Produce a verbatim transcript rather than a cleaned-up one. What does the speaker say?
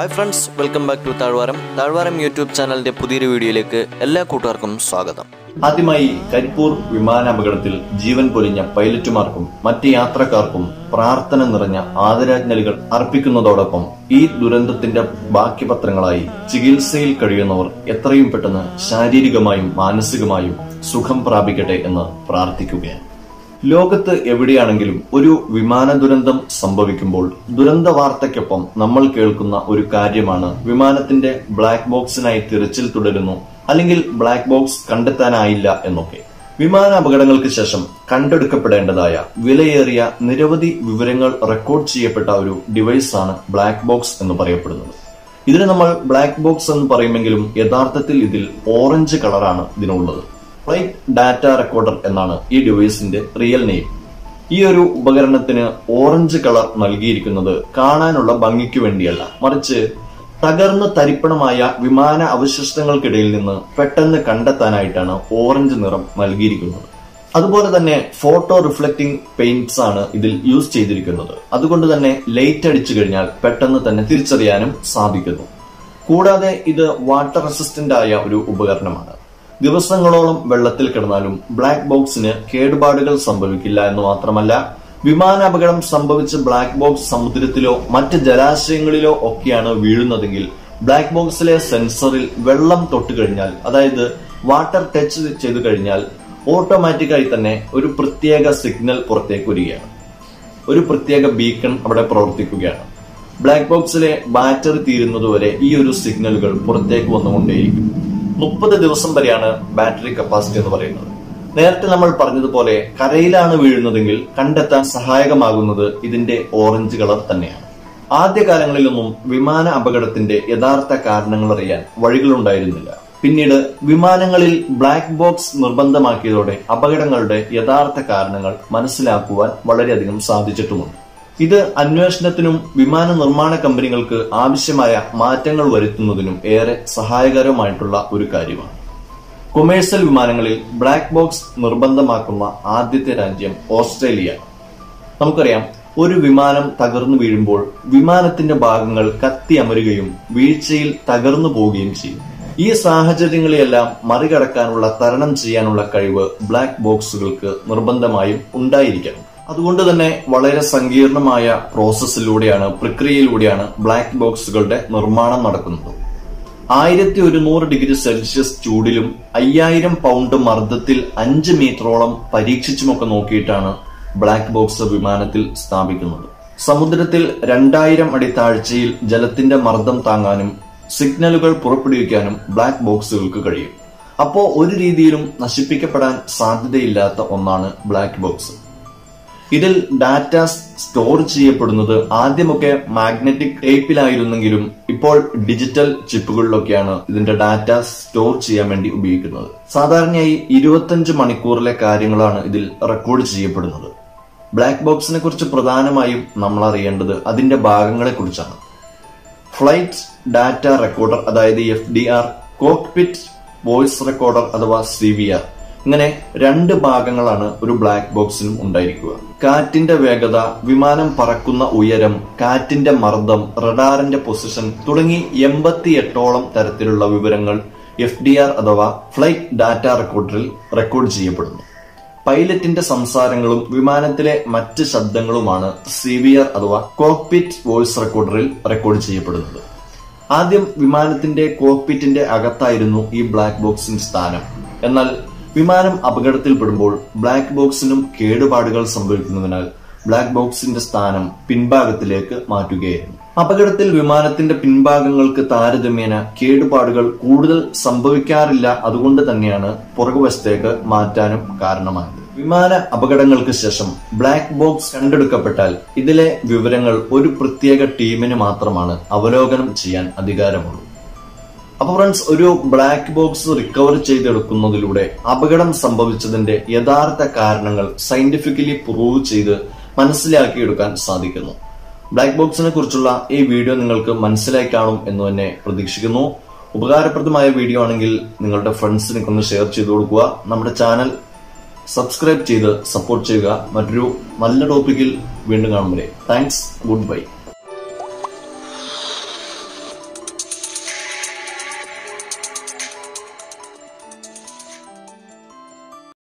Hi friends, welcome back to Thalvaram. Thalvaram YouTube ചാനലിന്റെ പുതിയൊരു വീഡിയോയിലേക്ക് എല്ലാ കൂട്ടുകാർക്കും സ്വാഗതം. ആദ്യമായി കരിപ്പൂർ വിമാനാപകടത്തിൽ ജീവൻ പൊലിഞ്ഞ പൈലറ്റുമാർക്കും മറ്റ് യാത്രക്കാർക്കും പ്രാർത്ഥന നിറഞ്ഞ ആദരാഞ്ജലികൾ അർപ്പിക്കുന്നതോടൊപ്പം ഈ ദുരന്തത്തിന്റെ ബാക്കി പത്രങ്ങളായി ചികിത്സയിൽ കഴിയുന്നവർ എത്രയും പെട്ടെന്ന് ശാരീരികമായും മാനസികമായും സുഖം പ്രാപിക്കട്ടെ എന്ന് പ്രാർത്ഥിക്കുകയാണ്. ലോകത്ത് എവിടെയാണെങ്കിലും ഒരു വിമാന ദുരന്തം സംഭവിക്കുമ്പോൾ ദുരന്ത വാർത്തയ്ക്കൊപ്പം നമ്മൾ കേൾക്കുന്ന ഒരു കാര്യമാണ് വിമാനത്തിന്റെ ബ്ലാക്ക് ബോക്സിനായി തിരച്ചിൽ തുടരുന്നു, അല്ലെങ്കിൽ ബ്ലാക്ക് ബോക്സ് കണ്ടെത്താനായില്ല എന്നൊക്കെ. വിമാന അപകടങ്ങൾക്ക് ശേഷം കണ്ടെടുക്കപ്പെടേണ്ടതായ വിലയേറിയ നിരവധി വിവരങ്ങൾ റെക്കോർഡ് ചെയ്യപ്പെട്ട ഒരു ഡിവൈസാണ് ബ്ലാക്ക് ബോക്സ് എന്ന് പറയപ്പെടുന്നത്. ഇതിന് നമ്മൾ ബ്ലാക്ക് ബോക്സ് എന്ന് പറയുമെങ്കിലും യഥാർത്ഥത്തിൽ ഇതിൽ ഓറഞ്ച് കളറാണ് ഇതിനുള്ളത്. ഫ്ലൈറ്റ് ഡാറ്റ റെക്കോർഡർ എന്നാണ് ഈ ഡിവൈസിന്റെ റിയൽ നെയിം. ഈ ഒരു ഉപകരണത്തിന് ഓറഞ്ച് കളർ നൽകിയിരിക്കുന്നത് കാണാനുള്ള ഭംഗിക്ക് വേണ്ടിയല്ല, മറിച്ച് തകർന്ന് തരിപ്പണമായ വിമാന അവശിഷ്ടങ്ങൾക്കിടയിൽ നിന്ന് പെട്ടെന്ന് കണ്ടെത്താനായിട്ടാണ് ഓറഞ്ച് നിറം നൽകിയിരിക്കുന്നത്. അതുപോലെ തന്നെ ഫോട്ടോ റിഫ്ലക്റ്റിംഗ് പെയിന്റ്സ് ആണ് ഇതിൽ യൂസ് ചെയ്തിരിക്കുന്നത്. അതുകൊണ്ട് തന്നെ ലൈറ്റ് അടിച്ചു കഴിഞ്ഞാൽ പെട്ടെന്ന് തന്നെ തിരിച്ചറിയാനും സാധിക്കുന്നു. കൂടാതെ ഇത് വാട്ടർ റെസിസ്റ്റന്റ് ആയ ഒരു ഉപകരണമാണ്. ദിവസങ്ങളോളം വെള്ളത്തിൽ കിടന്നാലും ബ്ലാക്ക് ബോക്സിന് കേടുപാടുകൾ സംഭവിക്കില്ല എന്ന് മാത്രമല്ല, വിമാനാപകടം സംഭവിച്ച ബ്ലാക്ക് ബോക്സ് സമുദ്രത്തിലോ മറ്റ് ജലാശയങ്ങളിലോ ഒക്കെയാണ് വീഴുന്നതെങ്കിൽ ബ്ലാക്ക് ബോക്സിലെ സെൻസറിൽ വെള്ളം തൊട്ട് കഴിഞ്ഞാൽ, അതായത് വാട്ടർ ടച്ച് ചെയ്തു കഴിഞ്ഞാൽ ഓട്ടോമാറ്റിക്കായി തന്നെ ഒരു പ്രത്യേക സിഗ്നൽ പുറത്തേക്ക് വരികയാണ്. ഒരു പ്രത്യേക ബീക്കൺ അവിടെ പ്രവർത്തിക്കുകയാണ്. ബ്ലാക്ക് ബോക്സിലെ ബാറ്ററി തീരുന്നതുവരെ ഈ ഒരു സിഗ്നലുകൾ പുറത്തേക്ക് വന്നുകൊണ്ടേയിരിക്കും. മുപ്പത് ദിവസം വരെയാണ് ബാറ്ററി കപ്പാസിറ്റി എന്ന് പറയുന്നത്. നേരത്തെ നമ്മൾ പറഞ്ഞതുപോലെ കരയിലാണ് വീഴുന്നതെങ്കിൽ കണ്ടെത്താൻ സഹായകമാകുന്നത് ഇതിന്റെ ഓറഞ്ച് കളർ തന്നെയാണ്. ആദ്യകാലങ്ങളിലൊന്നും വിമാന അപകടത്തിന്റെ യഥാർത്ഥ കാരണങ്ങൾ അറിയാൻ വഴികളുണ്ടായിരുന്നില്ല. പിന്നീട് വിമാനങ്ങളിൽ ബ്ലാക്ക് ബോക്സ് നിർബന്ധമാക്കിയതോടെ അപകടങ്ങളുടെ യഥാർത്ഥ കാരണങ്ങൾ മനസ്സിലാക്കുവാൻ വളരെയധികം സാധിച്ചിട്ടുമുണ്ട്. ഇത് അന്വേഷണത്തിനും വിമാന നിർമ്മാണ കമ്പനികൾക്ക് ആവശ്യമായ മാറ്റങ്ങൾ വരുത്തുന്നതിനും ഏറെ സഹായകരമായിട്ടുള്ള ഒരു കാര്യമാണ്. കൊമേഴ്സ്യൽ വിമാനങ്ങളിൽ ബ്ലാക്ക് ബോക്സ് നിർബന്ധമാക്കുന്ന ആദ്യത്തെ രാജ്യം ഓസ്ട്രേലിയയാണ്. നമുക്കറിയാം, ഒരു വിമാനം തകർന്നു വീഴുമ്പോൾ വിമാനത്തിന്റെ ഭാഗങ്ങൾ കത്തി അമരുകയും വീഴ്ചയിൽ തകർന്നു പോവുകയും ചെയ്യും. ഈ സാഹചര്യങ്ങളെയെല്ലാം മറികടക്കാനുള്ള തരണം ചെയ്യാനുള്ള കഴിവ് ബ്ലാക്ക് ബോക്സുകൾക്ക് നിർബന്ധമായും ഉണ്ടായിരിക്കണം. അതുകൊണ്ട് തന്നെ വളരെ സങ്കീർണമായ പ്രോസസ്സിലൂടെയാണ് പ്രക്രിയയിലൂടെയാണ് ബ്ലാക്ക് ബോക്സുകളുടെ നിർമ്മാണം നടക്കുന്നത്. ആയിരത്തി ഒരുന്നൂറ് ഡിഗ്രി സെൽഷ്യസ് ചൂടിലും അയ്യായിരം പൗണ്ട് മർദ്ദത്തിൽ അഞ്ച് മീറ്ററോളം പരീക്ഷിച്ചുമൊക്കെ നോക്കിയിട്ടാണ് ബ്ലാക്ക് ബോക്സ് വിമാനത്തിൽ സ്ഥാപിക്കുന്നത്. സമുദ്രത്തിൽ രണ്ടായിരം അടി താഴ്ചയിൽ ജലത്തിന്റെ മർദ്ദം താങ്ങാനും സിഗ്നലുകൾ പുറപ്പെടുവിക്കാനും ബ്ലാക്ക് ബോക്സുകൾക്ക് കഴിയും. അപ്പോ ഒരു രീതിയിലും നശിപ്പിക്കപ്പെടാൻ സാധ്യതയില്ലാത്ത ഒന്നാണ് ബ്ലാക്ക് ബോക്സ്. ഇതിൽ ഡാറ്റ സ്റ്റോർ ചെയ്യപ്പെടുന്നത് ആദ്യമൊക്കെ മാഗ്നറ്റിക് ടേപ്പിലായിരുന്നെങ്കിലും ഇപ്പോൾ ഡിജിറ്റൽ ചിപ്പുകളിലൊക്കെയാണ് ഇതിന്റെ ഡാറ്റ സ്റ്റോർ ചെയ്യാൻ വേണ്ടി ഉപയോഗിക്കുന്നത്. സാധാരണയായി ഇരുപത്തിയഞ്ച് മണിക്കൂറിലെ കാര്യങ്ങളാണ് ഇതിൽ റെക്കോർഡ് ചെയ്യപ്പെടുന്നത്. ബ്ലാക്ക് ബോക്സിനെ കുറിച്ച് പ്രധാനമായും നമ്മൾ അറിയേണ്ടത് അതിന്റെ ഭാഗങ്ങളെ കുറിച്ചാണ്. ഫ്ലൈറ്റ് ഡാറ്റ റെക്കോർഡർ, അതായത് F D R, cockpit voice recorder അഥവാ സി വി ആർ, ഇങ്ങനെ രണ്ട് ഭാഗങ്ങളാണ് ഒരു ബ്ലാക്ക് ബോക്സിനും ഉണ്ടായിരിക്കുക. കാറ്റിന്റെ വേഗത, വിമാനം പറക്കുന്ന ഉയരം, കാറ്റിന്റെ മർദ്ദം, റഡാറിന്റെ പൊസിഷൻ തുടങ്ങി എൺപത്തി എട്ടോളം തരത്തിലുള്ള വിവരങ്ങൾ എഫ് ഡി ആർ അഥവാ ഫ്ലൈറ്റ് ഡാറ്റ റെക്കോർഡറിൽ റെക്കോർഡ് ചെയ്യപ്പെടുന്നു. പൈലറ്റിന്റെ സംസാരങ്ങളും വിമാനത്തിലെ മറ്റ് ശബ്ദങ്ങളുമാണ് സി വി ആർ അഥവാ കോക്പിറ്റ് വോയിസ് റെക്കോർഡറിൽ റെക്കോർഡ് ചെയ്യപ്പെടുന്നത്. ആദ്യം വിമാനത്തിന്റെ കോക്പിറ്റിന്റെ അകത്തായിരുന്നു ഈ ബ്ലാക്ക് ബോക്സിന്റെ സ്ഥാനം. എന്നാൽ വിമാനം അപകടത്തിൽപ്പെടുമ്പോൾ ബ്ലാക്ക് ബോക്സിനും കേടുപാടുകൾ സംഭവിക്കുന്നതിനാൽ ബ്ലാക്ക് ബോക്സിന്റെ സ്ഥാനം പിൻഭാഗത്തിലേക്ക് മാറ്റുകയായിരുന്നു. അപകടത്തിൽ വിമാനത്തിന്റെ പിൻഭാഗങ്ങൾക്ക് താരതമ്യേന കേടുപാടുകൾ കൂടുതൽ സംഭവിക്കാറില്ല. അതുകൊണ്ട് തന്നെയാണ് പുറകുവശത്തേക്ക് മാറ്റാനും കാരണമായത്. വിമാന അപകടങ്ങൾക്ക് ശേഷം ബ്ലാക്ക് ബോക്സ് കണ്ടെടുക്കപ്പെട്ടാൽ ഇതിലെ വിവരങ്ങൾ ഒരു പ്രത്യേക ടീമിന് മാത്രമാണ് അവലോകനം ചെയ്യാൻ അധികാരമുള്ളൂ. അപ്പൊ ഫ്രണ്ട്സ്, ഒരു ബ്ലാക്ക് ബോക്സ് റിക്കവർ ചെയ്തെടുക്കുന്നതിലൂടെ അപകടം സംഭവിച്ചതിന്റെ യഥാർത്ഥ കാരണങ്ങൾ സയന്റിഫിക്കലി പ്രൂവ് ചെയ്ത് മനസ്സിലാക്കിയെടുക്കാൻ സാധിക്കുന്നു. ബ്ലാക്ക് ബോക്സിനെ കുറിച്ചുള്ള ഈ വീഡിയോ നിങ്ങൾക്ക് മനസ്സിലായി കാണും എന്ന് തന്നെ പ്രതീക്ഷിക്കുന്നു. ഉപകാരപ്രദമായ വീഡിയോ ആണെങ്കിൽ നിങ്ങളുടെ ഫ്രണ്ട്സിനൊക്കെ ഒന്ന് ഷെയർ ചെയ്ത് കൊടുക്കുക. നമ്മുടെ ചാനൽ സബ്സ്ക്രൈബ് ചെയ്ത് സപ്പോർട്ട് ചെയ്യുക. മറ്റൊരു നല്ല ടോപ്പിക്കിൽ വീണ്ടും കാണും വരെ താങ്ക്സ്, ഗുഡ് ബൈ.